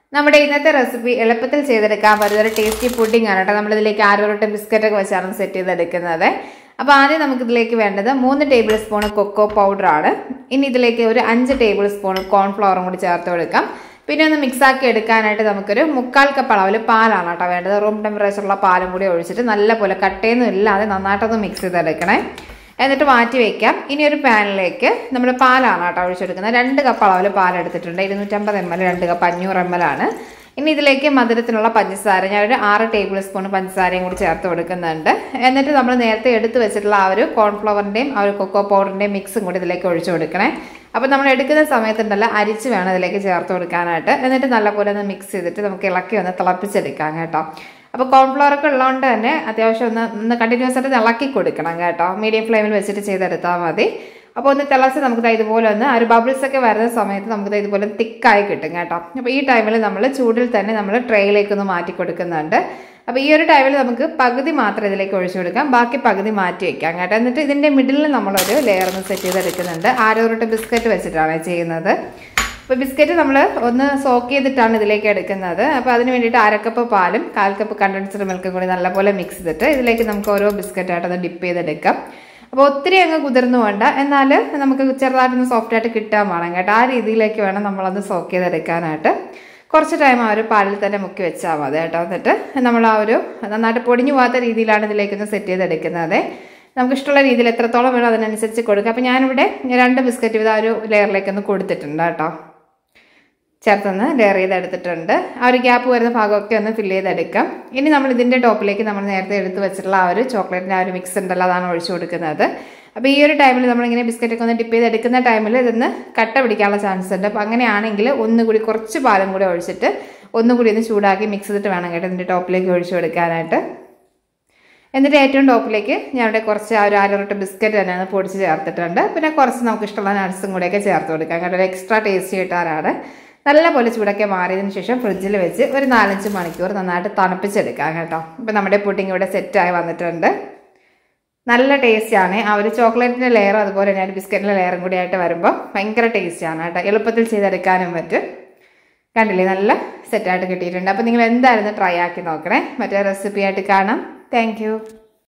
നമ്മുടെ ഇന്നത്തെ റെസിപ്പി എളുപ്പത്തിൽ ചെയ്തെടുക്കാൻ പറ്റുന്ന ഒരു ടേസ്റ്റി പുഡിംഗ് ആണ് കേട്ടോ. നമ്മളിതിലേക്ക് ആരോട്ട് ബിസ്ക്കറ്റൊക്കെ വെച്ചാണ് സെറ്റ് ചെയ്തെടുക്കുന്നത്. അപ്പോൾ ആദ്യം നമുക്കിതിലേക്ക് വേണ്ടത് 3 ടേബിൾ സ്പൂൺ കൊക്കോ പൗഡറാണ്. ഇനി ഇതിലേക്ക് ഒരു 5 ടേബിൾ സ്പൂൺ കോൺഫ്ലവറും കൂടി ചേർത്ത് കൊടുക്കാം. പിന്നെ ഒന്ന് മിക്സാക്കി എടുക്കാനായിട്ട് നമുക്കൊരു 1/4 കപ്പ് അളവിൽ പാലാണ് കേട്ടോ വേണ്ടത്. റൂം ടെമ്പറേച്ചറുള്ള പാലും കൂടി ഒഴിച്ചിട്ട് നല്ലപോലെ കട്ടയൊന്നും ഇല്ലാതെ നന്നായിട്ടൊന്ന് മിക്സ് ചെയ്തെടുക്കണേ. എന്നിട്ട് മാറ്റി വയ്ക്കാം. ഇനി ഒരു പാനിലേക്ക് നമ്മൾ പാലാണ് കേട്ടോ ഒഴിച്ചെടുക്കുന്നത്. 2 കപ്പ് അളവിൽ പാലെടുത്തിട്ടുണ്ട്. 250 ml, 2 കപ്പ് 500 ml ആണ്. ഇനി ഇതിലേക്ക് മധുരത്തിനുള്ള പഞ്ചസാര ഞാനൊരു 6 ടേബിൾ സ്പൂൺ പഞ്ചസാരയും കൂടി ചേർത്ത് കൊടുക്കുന്നുണ്ട്. എന്നിട്ട് നമ്മൾ നേരത്തെ എടുത്ത് വെച്ചിട്ടുള്ള ആ ഒരു കോൺഫ്ലവറിൻ്റെയും ആ ഒരു കൊക്കോ പൗഡറിൻ്റെയും മിക്സും കൂടി ഇതിലേക്ക് ഒഴിച്ചു കൊടുക്കണേ. അപ്പോൾ നമ്മൾ എടുക്കുന്ന സമയത്തുണ്ടല്ല അരിച്ച് വേണം ഇതിലേക്ക് ചേർത്ത് കൊടുക്കാനായിട്ട്. എന്നിട്ട് നല്ലപോലെ ഒന്ന് മിക്സ് ചെയ്തിട്ട് നമുക്ക് ഇളക്കി ഒന്ന് തിളപ്പിച്ചെടുക്കാം കേട്ടോ. അപ്പോൾ കോൺഫ്ലവറൊക്കെ ഉള്ളതുകൊണ്ട് തന്നെ അത്യാവശ്യം ഒന്ന് കണ്ടിന്യൂസ് ആയിട്ട് ഇളക്കി കൊടുക്കണം കേട്ടോ. മീഡിയം ഫ്ലെയിമിൽ വെച്ചിട്ട് ചെയ്തെടുത്താൽ മതി. അപ്പോൾ ഒന്ന് തിളച്ച് നമുക്ക് ഇതുപോലെ ഒന്ന് ഒരു ബബിൾസ് ഒക്കെ വരുന്ന സമയത്ത് നമുക്ക് ഇതുപോലെ തിക്കായി കിട്ടും കേട്ടോ. അപ്പോൾ ഈ ടൈമിൽ നമ്മൾ ചൂടിൽ തന്നെ നമ്മൾ ട്രേയിലേക്കൊന്ന് മാറ്റി കൊടുക്കുന്നുണ്ട്. അപ്പോൾ ഈ ഒരു ടൈമിൽ നമുക്ക് പകുതി മാത്രം ഇതിലേക്ക് ഒഴിച്ചു കൊടുക്കാം, ബാക്കി പകുതി മാറ്റി വയ്ക്കാം കേട്ടോ. എന്നിട്ട് ഇതിൻ്റെ മിഡിലിൽ നമ്മളൊരു ലെയർ ഒന്ന് സെറ്റ് ചെയ്തെടുക്കുന്നുണ്ട്. ആരോട്ട് ബിസ്ക്കറ്റ് വെച്ചിട്ടാണ് ചെയ്യുന്നത്. അപ്പോൾ ബിസ്ക്കറ്റ് നമ്മൾ ഒന്ന് സോക്ക് ചെയ്തിട്ടാണ് ഇതിലേക്ക് എടുക്കുന്നത്. അപ്പോൾ അതിന് വേണ്ടിയിട്ട് 1/2 കപ്പ് പാലും 1/4 കപ്പ് കണ്ടൻസ്ഡ് മിൽക്കും കൂടി നല്ലപോലെ മിക്സ് ചെയ്തിട്ട് ഇതിലേക്ക് നമുക്ക് ഓരോ ബിസ്ക്കറ്റായിട്ടൊന്ന് ഡിപ്പ് ചെയ്തെടുക്കാം. അപ്പോൾ ഒത്തിരി അങ്ങ് കുതിർന്നു വേണ്ട, എന്നാൽ നമുക്ക് ചെറുതായിട്ടൊന്ന് സോഫ്റ്റായിട്ട് കിട്ടാൻ വേണം കേട്ടോ. ആ രീതിയിലേക്ക് വേണം നമ്മളത് സോക്ക് ചെയ്തെടുക്കാനായിട്ട്. കുറച്ച് ടൈം ആ ഒരു പാലിൽ തന്നെ മുക്കി വെച്ചാൽ മതി കേട്ടോ. എന്നിട്ട് നമ്മൾ ആ ഒരു നന്നായിട്ട് പൊടിഞ്ഞു പോകാത്ത രീതിയിലാണ് ഇതിലേക്കൊന്ന് സെറ്റ് ചെയ്തെടുക്കുന്നത്. നമുക്ക് ഇഷ്ടമുള്ള രീതിയിൽ എത്രത്തോളം വേണം അതിനനുസരിച്ച് കൊടുക്കുക. അപ്പോൾ ഞാനിവിടെ 2 ബിസ്ക്കറ്റ് ഇത് ആ ഒരു ലെയറിലേക്കൊന്ന് കൊടുത്തിട്ടുണ്ട് കേട്ടോ. ചേർത്തൊന്ന് ലെയർ ചെയ്തെടുത്തിട്ടുണ്ട്. ആ ഒരു ഗ്യാപ്പ് വരുന്ന ഭാഗമൊക്കെ ഒന്ന് ഫില്ല് ചെയ്തെടുക്കാം. ഇനി നമ്മൾ ഇതിൻ്റെ ടോപ്പിലേക്ക് നമ്മൾ നേരത്തെ എടുത്ത് വെച്ചിട്ടുള്ള ആ ഒരു ചോക്ലേറ്റിൻ്റെ ആ ഒരു മിക്സ് ഉണ്ടല്ലോ, അതാണ് ഒഴിച്ചു കൊടുക്കുന്നത്. അപ്പോൾ ഈ ഒരു ടൈമിൽ നമ്മളിങ്ങനെ ബിസ്ക്കറ്റൊക്കെ ഒന്ന് ഡിപ്പ് ചെയ്തെടുക്കുന്ന ടൈമിൽ ഇതൊന്ന് കട്ട പിടിക്കാനുള്ള ചാൻസ് ഉണ്ട്. അപ്പോൾ അങ്ങനെയാണെങ്കിൽ ഒന്നുകൂടി കുറച്ച് പാലും കൂടി ഒഴിച്ചിട്ട് ഒന്നുകൂടി ഒന്ന് ചൂടാക്കി മിക്സ് ചെയ്തിട്ട് വേണം കേട്ടോ ഇതിൻ്റെ ടോപ്പിലേക്ക് ഒഴിച്ചു കൊടുക്കാനായിട്ട്. എന്നിട്ട് ഏറ്റവും ടോപ്പിലേക്ക് ഞാനിവിടെ കുറച്ച് ആ ഒരു ആരോട്ട് ബിസ്ക്കറ്റ് തന്നെ ഒന്ന് പൊടിച്ച് ചേർത്തിട്ടുണ്ട്. പിന്നെ കുറച്ച് നമുക്ക് ഇഷ്ടമുള്ള നട്ട്സും കൂടെയൊക്കെ ചേർത്ത് കൊടുക്കാം കേട്ടോ. ഒരു എക്സ്ട്രാ ടേസ്റ്റ് കിട്ടാനാണ്. നല്ലപോലെ ചൂടൊക്കെ മാറിയതിന് ശേഷം ഫ്രിഡ്ജിൽ വെച്ച് ഒരു 4-5 മണിക്കൂർ നന്നായിട്ട് തണുപ്പിച്ചെടുക്കാം കേട്ടോ. അപ്പോൾ നമ്മുടെ പുഡിംഗ് ഇവിടെ സെറ്റായി വന്നിട്ടുണ്ട്. നല്ല ടേസ്റ്റാണ്. ആ ഒരു ചോക്ലേറ്റിൻ്റെ ലെയറും അതുപോലെ തന്നെ ഒരു ബിസ്ക്കറ്റിൻ്റെ ലെയറും കൂടി ആയിട്ട് വരുമ്പോൾ ഭയങ്കര ടേസ്റ്റാണ് കേട്ടോ. എളുപ്പത്തിൽ ചെയ്തെടുക്കാനും പറ്റും. കണ്ടില്ലേ, നല്ല സെറ്റായിട്ട് കിട്ടിയിട്ടുണ്ട്. അപ്പോൾ നിങ്ങൾ എന്തായാലും ട്രൈ ആക്കി നോക്കണേ. മറ്റേ റെസിപ്പി ആയിട്ട് കാണാം. താങ്ക്